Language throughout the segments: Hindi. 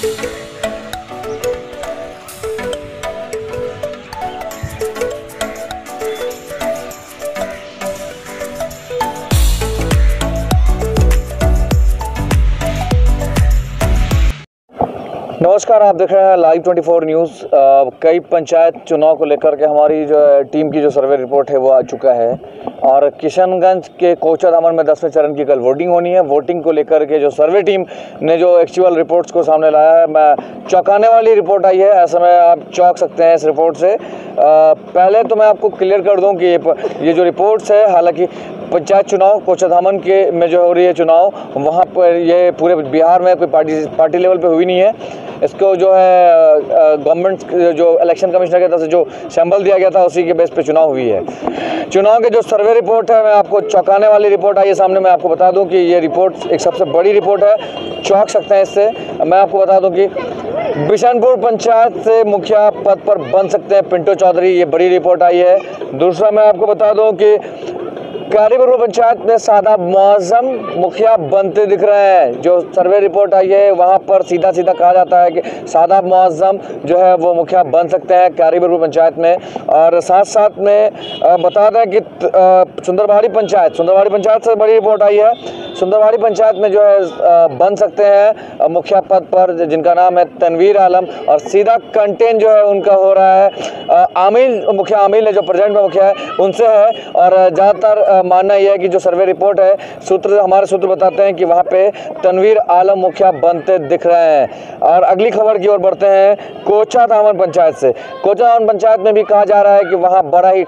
नमस्कार, आप देख रहे हैं लाइव 24 न्यूज़। कई पंचायत चुनाव को लेकर के हमारी जो टीम की जो सर्वे रिपोर्ट है वो आ चुका है और किशनगंज के कोचाधामन में 10वें चरण की कल वोटिंग होनी है। वोटिंग को लेकर के जो सर्वे टीम ने जो एक्चुअल रिपोर्ट्स को सामने लाया है, मैं चौंकाने वाली रिपोर्ट आई है। ऐसे में आप चौंक सकते हैं इस रिपोर्ट से। पहले तो मैं आपको क्लियर कर दूं कि ये जो रिपोर्ट्स है, हालांकि पंचायत चुनाव कोचाधामन के में जो हो रही है चुनाव, वहाँ पर ये पूरे बिहार में कोई पार्टी लेवल पे हुई नहीं है। इसको जो है गवर्नमेंट जो इलेक्शन कमिश्नर की तरफ से जो सैंपल दिया गया था उसी के बेस पे चुनाव हुई है। चुनाव के जो सर्वे रिपोर्ट है, मैं आपको चौंकाने वाली रिपोर्ट आई है सामने। मैं आपको बता दूं कि ये रिपोर्ट एक सबसे बड़ी रिपोर्ट है, चौंक सकते हैं इससे। मैं आपको बता दूं कि बिशनपुर पंचायत से मुखिया पद पर बन सकते हैं पिंटू चौधरी, ये बड़ी रिपोर्ट आई है। दूसरा मैं आपको बता दूं कि कारीपुर पंचायत में सादाब मुआज़्ज़म मुखिया बनते दिख रहे हैं। जो सर्वे रिपोर्ट आई है वहाँ पर सीधा सीधा कहा जाता है कि सादाब मुआज़्ज़म जो है वो मुखिया बन सकते हैं कारीपुर पंचायत में। और साथ साथ में बता दें कि सुंदरबाड़ी पंचायत से बड़ी रिपोर्ट आई है। सुंदरबाड़ी पंचायत में जो है बन सकते हैं मुखिया पद पर, जिनका नाम है तनवीर आलम, और सीधा कंटेंट जो है उनका हो रहा है मुखिया आमिल है जो प्रेजेंट में मुखिया है उनसे है। और ज़्यादातर मानना यह है कि जो सर्वे रिपोर्ट है, हमारे सूत्र बताते हैं कि वहाँ पे तनवीर आलम मुखिया बनते दिख रहे हैं। और अगली खबर की ओर बढ़ते हैं कोचाधामन पंचायत से। कोचाधामन पंचायत में भी कहा जा रहा है कि वहाँ बड़ा ही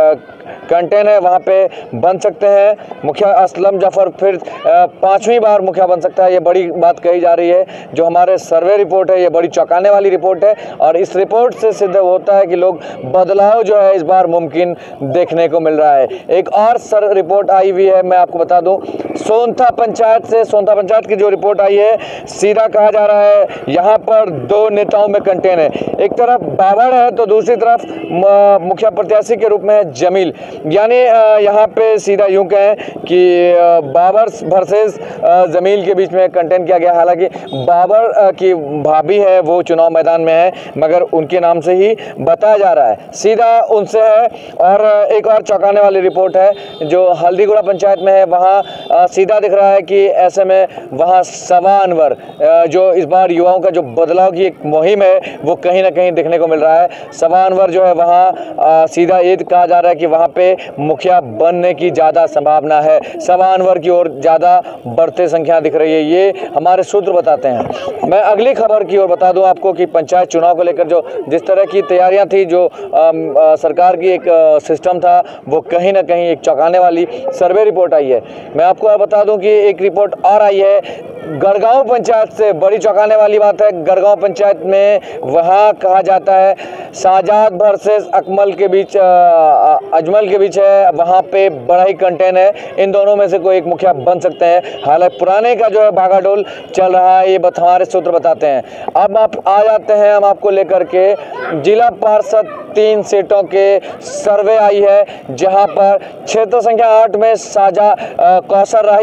कंटेंट है, वहाँ पे बन सकते हैं मुखिया असलम जफर, फिर 5वीं बार मुखिया बन सकता है। ये बड़ी बात कही जा रही है। जो हमारे सर्वे रिपोर्ट है ये बड़ी चौंकाने वाली रिपोर्ट है और इस रिपोर्ट से सिद्ध होता है कि लोग बदलाव जो है इस बार मुमकिन देखने को मिल रहा है। एक और रिपोर्ट आई हुई है, मैं आपको बता दूं सोनथा पंचायत की जो रिपोर्ट आई है, सीधा कहा जा रहा है यहाँ पर 2 नेताओं में कंटेंट है। एक तरफ बाबर है तो दूसरी तरफ मुखिया प्रत्याशी के रूप में है जमील। यानी यहाँ पे सीधा यूं कहें कि बाबर वर्सेस जमील के बीच में कंटेंट किया गया। हालांकि बाबर की भाभी है वो चुनाव मैदान में है, मगर उनके नाम से ही बताया जा रहा है, सीधा उनसे है। और एक और चौंकाने वाली रिपोर्ट है जो हल्दीगुड़ा पंचायत में है, वहाँ सीधा दिख रहा है कि ऐसे में वहाँ सबा अनवर जो इस बार युवाओं का जो बदलाव की एक मुहिम है वो कहीं ना कहीं देखने को मिल रहा है। सबा अनवर जो है वहाँ सीधा ये कहा जा रहा है कि वहाँ पे मुखिया बनने की ज़्यादा संभावना है। सबा अनवर की ओर ज़्यादा बढ़ते संख्या दिख रही है, ये हमारे सूत्र बताते हैं। मैं अगली खबर की ओर बता दूं आपको कि पंचायत चुनाव को लेकर जो जिस तरह की तैयारियां थी, जो सरकार की एक सिस्टम था, वो कहीं ना कहीं एक चौंकाने वाली सर्वे रिपोर्ट आई है। मैं आपको बता दूं कि एक रिपोर्ट और आई है गढ़गांव पंचायत से। बड़ी चौंकाने वाली बात है, गढ़गांव पंचायत में वहाँ कहा जाता है साजाद वर्सेस अजमल के बीच है, वहाँ पे बड़ा ही कंटेंट है। इन दोनों में से कोई एक मुखिया बन सकते हैं। हालांकि पुराने का जो है भागाडोल चल रहा है, ये हमारे सूत्र बताते हैं। अब आप आ जाते हैं हम आपको लेकर के जिला पार्षद 3 सीटों के सर्वे आई है, जहां पर क्षेत्र संख्या 8 में कौसर राही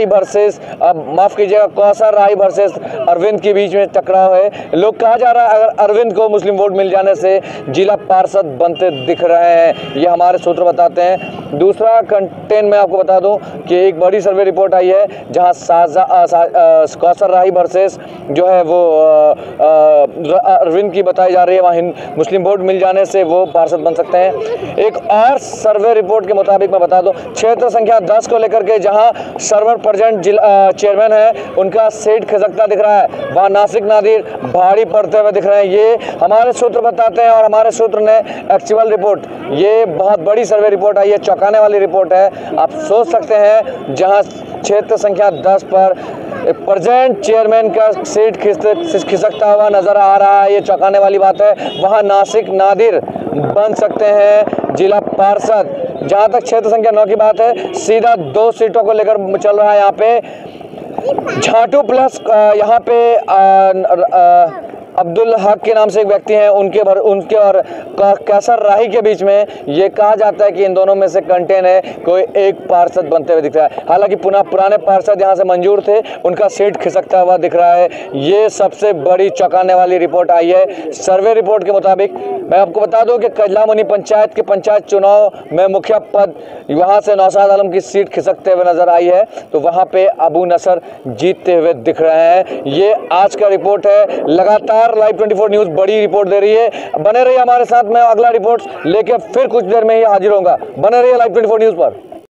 वर्सेस अरविंद के बीच में टकराव है। लोग कहा जा रहा है अगर अरविंद को मुस्लिम वोट मिल जाने से जिला पार्षद बनते दिख रहे हैं, ये हमारे सूत्र बताते हैं। दूसरा कंटेंट मैं आपको बता दूं कि एक बड़ी सर्वे रिपोर्ट आई है जहां कौसर राही वर्सेस जो है वो अरविंद की बताई जा रही है, वहाँ मुस्लिम वोट मिल जाने से वो पार्षद बन सकते हैं। एक और सर्वे रिपोर्ट के मुताबिक मैं बता दूं क्षेत्र संख्या 10 को लेकर के जहां सर्वर प्रेजेंट चेयरमैन है उनका सीट खिसकता दिख रहा है, वहाँ नासिक नादिर भारी पड़ते हुए दिख रहे हैं, ये हमारे सूत्र बताते हैं। और हमारे सूत्र ने एक्चुअल रिपोर्ट, ये बहुत बड़ी सर्वे रिपोर्ट आई है, चौंकाने वाली रिपोर्ट है। आप सोच सकते हैं जहां क्षेत्र संख्या 10 पर प्रेजेंट चेयरमैन का सीट खिसकता हुआ नजर आ रहा है, ये चौंकाने वाली बात है। वहाँ नासिक नादिर बन सकते हैं जिला पार्षद। जहां तक क्षेत्र संख्या 9 की बात है, सीधा 2 सीटों को लेकर चल रहा है यहाँ पे झाटू प्लस यहाँ पे अब्दुल हक के नाम से एक व्यक्ति हैं, उनके और कैसर राही के बीच में ये कहा जाता है कि इन दोनों में से कंटेन है, कोई एक पार्षद बनते हुए दिख रहा है। हालांकि पुराने पार्षद यहाँ से मंजूर थे, उनका सीट खिसकता हुआ दिख रहा है। ये सबसे बड़ी चौंकाने वाली रिपोर्ट आई है। सर्वे रिपोर्ट के मुताबिक मैं आपको बता दूं कि कजलामुनि पंचायत के पंचायत चुनाव में मुखिया पद वहां से नौशाद आलम की सीट खिसकते हुए नजर आई है, तो वहां पे अबू नसर जीतते हुए दिख रहे हैं। ये आज का रिपोर्ट है। लगातार लाइव 24 न्यूज़ बड़ी रिपोर्ट दे रही है। बने रहिए हमारे साथ। मैं अगला रिपोर्ट लेके फिर कुछ देर में ही हाजिर होऊंगा। बने रहिए लाइव 24 न्यूज़ पर।